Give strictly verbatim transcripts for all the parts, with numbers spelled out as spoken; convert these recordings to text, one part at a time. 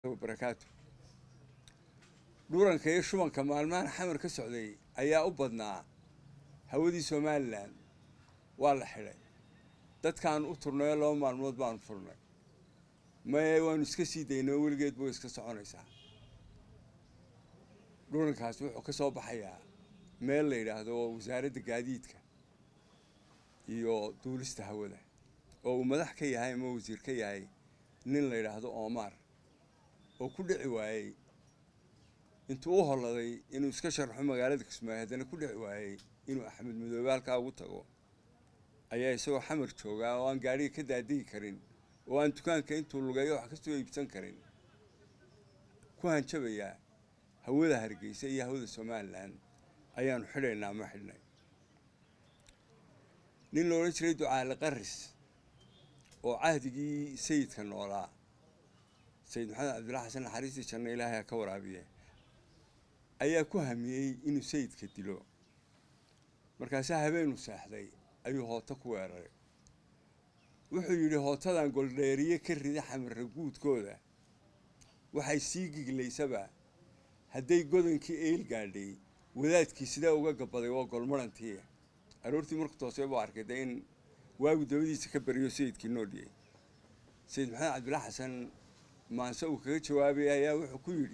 وبركاته دوران كي شو من كمال ما حمر كسعودي أيا أبضنا هودي سومالان والله حلي دت كان أطرنا لهم معلومات بان فرنا ما يوان سكسي دينا ولقيت بو سكسعون يسا دوران كاسو وكسو بحياة ميل ليلة هذا وزارة قاديتك iyo duulista hawada oo uu madax ka yahay ama wasiir ka yahay nin la yiraahdo Omar oo ku dhici waayay intuu u holaday inuu iska sharxo magaalada Kismaayo hadana ku dhici waayay inuu Axmed Madoobe halka ugu tago ayaa isagoo xamar jooga oo aan gaari ka daadii karin oo aan dukaanka intuu lugayo wax ka soo iibsan karin ku hanjabaya hawada Hargeysa iyo hawada Soomaaliland ayaan xidhaynaa ma xidhnay nin loo jiray ducaa la qaris oo cahdigii sayidka noolaa sayid maxamed cabdullaahi xasan xariisi janna ilaahay ka waraabiye ayaa ku hamiyay inuu sayidka dilo markaas habeen u saaxday ayuu hoota ku weeraray wuxuu yiri hootadan goldheeriye ka rida xamar guudkooda waxay sii gigleysaba haday godankii eel gaadhay wadaadkii sida uga gabaday waa golmarantii aroortii markuu toosay buu arkay in waagu dawadiisa ka bariyo sayidkii nooliyay sayid maxamed cabdullaahi xasan maanse uu kaga jawaabay ayaa wuxuu ku yiri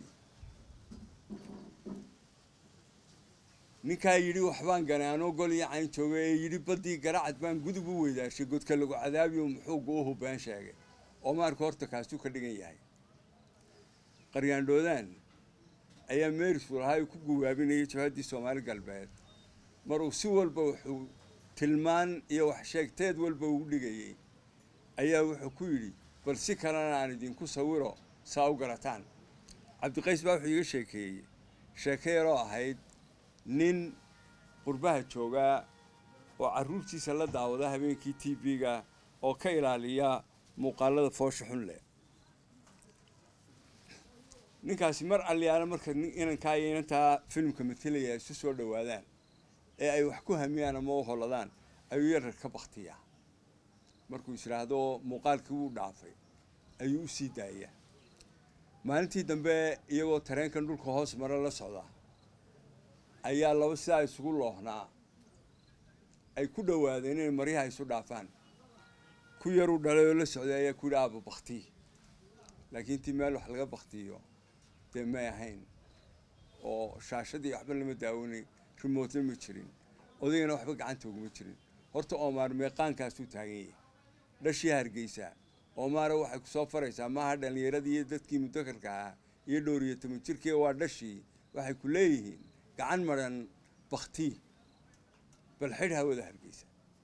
ninka yiri waxbaan ganaano gol iyo cayn joogay yiri badii garacad baan gudub u weydaashay godka lagu cadaabiyo muxuu goohu baan sheegay Omar horta kaasuu ka dhigan yahay qaryaandoodan ayaa meeris walahay ku guwaabinayay jihadii Soomaali galbeed maruu si walba wuxuu tilmaan iyo wax sheegteed walba uu dhigayay ayaa wuxuu ku yiri bal si kalena aan idin ku sawiro saaw garataan Cabdiqays baa wuxuu iga sheekeeyay sheekeero ahayd nin qurbaha jooga oo caruurtiisa la daawada habeenkii T V-ga oo ka ilaaliya muuqaalada foosha xun leh ninkaasi mar aliyaana marka inaan ka yeynta filmka midkilaya isu soo dhawaadaan ee ay wax ku hamiyaan ama u holadaan ayuu yar ka baqtiya markuu israado muuqaalkii uu dhaafay ayuu u sii daayay maalintii dambe iyagoo tareenkan dhulka hoos mara la socda ayaa laba saa isugu loohnaa ay ku dhawaadeen in mariha isu dhaafaan ku yar u dhalay oo la socday ayaa ku dhaaba baqti laakiin tii meel wax laga baqtiyo ma ahayn oo shaashadii waxba lama daawanay remote ma jirin odayna waxba gacanta ugu jirin horta Omar meeqaankaas uu taagan yahay dhashii Hargeysa Omar waxay ku soo faraysaa ma hadhan yeeradii iyo dadkii mudakarka ah iyo dhooriyo toban jirkii waa dhashii waxay ku leeyihiin gacan maran baqti bal xidh hawada Hargeysa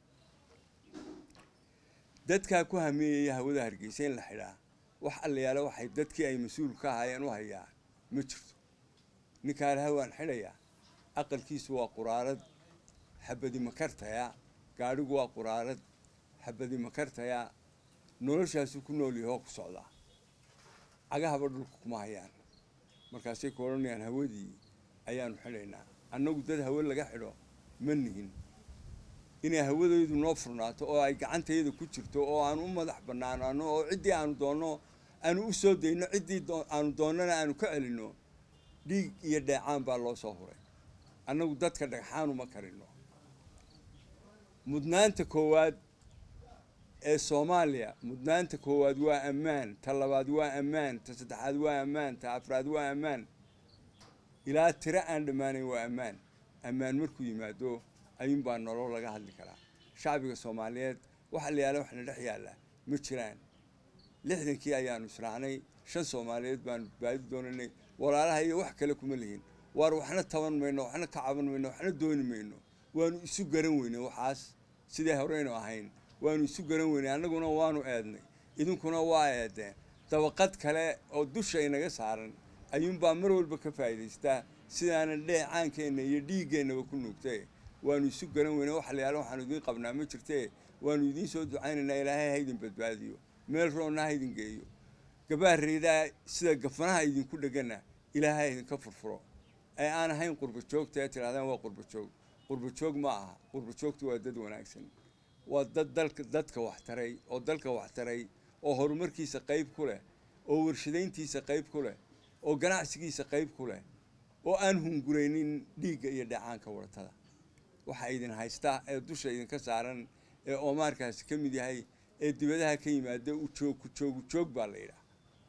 dadka ku hamiyay hawada Hargeysa in la xidhaa wax allayaala waxay dadkii ay mas'uul ka ahaayeen u hayaan ma jirto ninka hawaan xidhaya aqalkiisu waa quraarad xabadi makartaya gaarigu waa quraarad xabadi makartaya noloshaas ku nool yahay ku socda agaha dhulka kuma hayaan markaasay koronayaan hawadii ayaan xidhaynaa annagu dad hawo laga xidho ma nihin inay hawadoodu noo furnaato oo ay gacanteeda ku jirto oo aan u madax banaanaano oo cidii aanu doono aanu u soo deeyno cidii aanu doonana aanu ka celino dhiig iyo dheecaan baa loo soo huray annagu dadka dhagxaan uma karino mudnaanta koowaad ee Soomaaliya mudnaanta koowaad waa ammaan ta labaad waa ammaan ta saddexaad waa ammaan ta afraad waa ammaan ilaa tira aan dhamaanay waa ammaan ammaan markuu yimaado ayun baa nolol laga hadli karaa shacbiga Soomaaliyeed waxa la yaala waxna dhex yaala ma jiraan lixdankii ayaanu israacnay shan Soomaaliyeed baan baadi doonanay walaalaha iyo wax kale kuma lihin war waxna taban mayno waxna ka caban mayno waxna dooni mayno waanu isu garan weynay waxaas sidii horeyno ahayn waanu isu garan weynay annaguna waanu eednay idinkuna waa eedeen dabaqad kale oo dusha inaga saaran ayuun baa mar walba ka faa'iideystaa sidaana dheecaankeena iyo dhiigeena ku nuugtay waanu isu garan weynay wax la yaalo waxaan idin qabnaa ma jirtee waanu idin soo ducaynaynaa ilaahay ha idin badbaadiyo meel roona ha idin geeyo gabaareyda sida gafanaha idin ku dhagana ilaahay idin ka furfuro ay aan ahayn qurba joogta ee tiraadaan waa qurba joog qurba joog ma aha qurba joogtu waa dad wanaagsan waa dad dalka dadka wax taray oo dalka wax taray oo horumarkiisa qayb ku leh oo warshadayntiisa qayb ku leh oo ganacsigiisa qayb ku leh oo aan hunguraynin dhiigga iyo dhacaanka waratada waxa idin haysta ee dusha idinka saaran ee oomaarkaasi ka mid yahay ee dibadaha ka yimaada u joog ku joog joog baa la yidhaah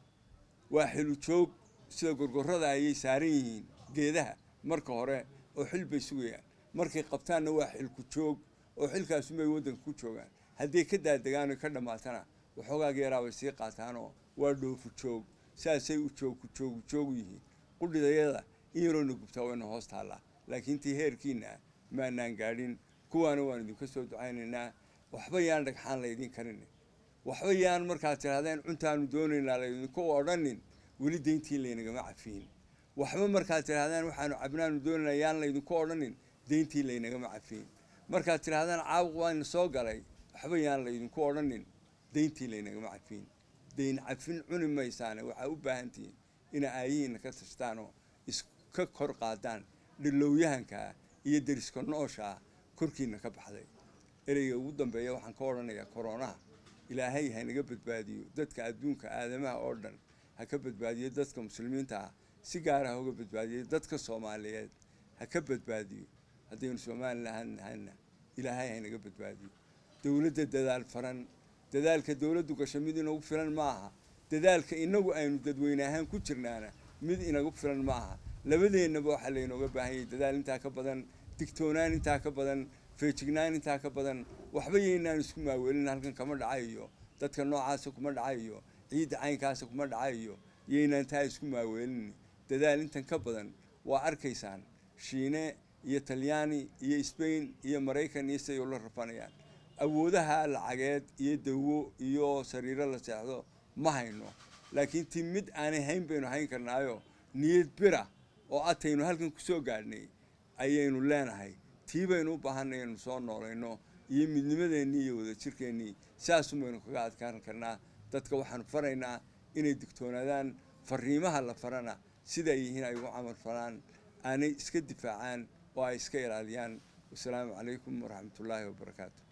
waa xilu joog sida gorgorrada ayay saaran yihiin geedaha marka hore oo xil bay sugayaan markay qabtaanna waa xil ku joog oo xilkaasumay waddanka ku joogaan hadday ka daadegaan oo ka dhammaatana waxoogaaga yaraa bay sii qaataanoo waa dhoofu joog saasay u joog ku joog joog yihiin qudhidayada in yaroona gubtaa wayna hoos taallaa laakiin tii heerkiina maanaan gaadhin kuwaana waan idinka soo ducaynaynaa waxba yaan dhagxaan laydin karin waxba yaan markaad tidhahdeen cuntaanu doonaynaa laydinku odhanin weli deyntii laynagama cafiin waxba markaad tidhahdeen waxaanu cabnaanu doonaynaa yaan laydinku odhanin deyntii laynagama cafiin markaad tidhahdeen caabuq waana soo galay waxba yaan laydinku odhanin deyntii laynagama cafiin deyn cafin cuni maysaane waxaa u baahan tihiin ina aayihiinna ka tashtaanoo iska kor qaadaan dhilowyahankaa iyo deriska nooshaa korkiina ka baxday ereyga ugu dambeeya waxaan ka odhanayaa koronaha ilaahay ha naga badbaadiyo dadka adduunka aadamaha oo dhan ha ka badbaadiyo dadka muslimiinta ah si gaara ha uga badbaadiyo dadka soomaaliyeed ha ka badbaadiyo haddaynu somalilan nahayna ilaahay ha naga badbaadiyo dowladda dadaal faran dadaalka dowladdu gasho mid inagu filan maaha dadaalka inagu aynu dadweyne ahaan ku jirnaana mid inagu filan maaha labadeennaba waxaa laynooga baahan yahay dadaal intaa ka badan digtoonaan intaa ka badan feejignaan intaa ka badan waxba yaynaan isku maaweelin halkan kama dhacayo dadka noocaasa kuma dhacayo ciidda caynkaasa kuma dhacayo yaynaan taa isku maaweelin dadaal intan ka badan waa arkaysaan shiine iyo talyaani iyo sbain iyo maraykan iyo siday ula rafanayaan awoodaha lacageed iyo dawo iyo sariiro la seexdo ma hayno laakiin ti mid aanay hayn baynu hayn karnaayo niyad bira oo ataynu halkan ku soo gaadhnay ayaynu leenahay tii baynu u baahanay inaynu soo noolayno iyo midnimadeennii iyo wadajirkeennii saasum baynu kaga adkaan karnaa dadka waxaanu faraynaa inay digtoonaadaan fariimaha la farana siday yihiin ay ugu camal falaan aanay iska difaacaan oo ay iska ilaaliyaan wasalaamu calaykum waraxmatullaahi wabarakaatu